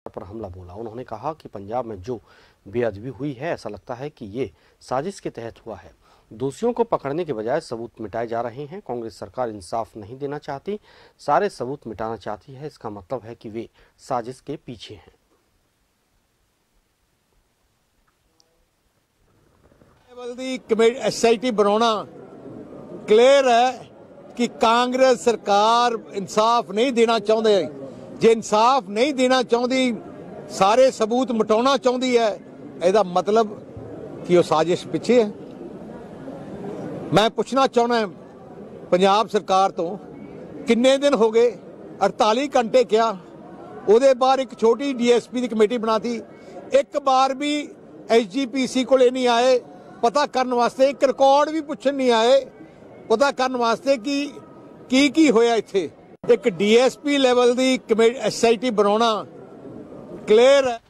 पर हमला बोला। उन्होंने कहा कि पंजाब में जो बेअदबी हुई है, ऐसा लगता है कि ये साजिश के तहत हुआ है। दोषियों को पकड़ने के बजाय सबूत मिटाए जा रहे हैं। कांग्रेस सरकार इंसाफ नहीं देना चाहती, सारे सबूत मिटाना चाहती है। इसका मतलब है कि वे साजिश के पीछे हैं। SIT बनाना क्लियर है कि कांग्रेस सरकार इंसाफ नहीं देना चाहती। जे इंसाफ नहीं देना चाहती, सारे सबूत मिटाना चाहती है, इसका मतलब कि वो साजिश पीछे है। मैं पूछना चाहना पंजाब सरकार तो किन्ने दिन हो गए, 48 घंटे क्या, ਉਹਦੇ बाद एक छोटी DSP की कमेटी बनाती, एक बार भी SGPC को नहीं आए पता करने वास्ते, एक रिकॉर्ड भी पूछन नहीं आए पता करने वास्ते कि की होया इत्थे। एक DSP लेवल की SIT बनाना क्लियर है।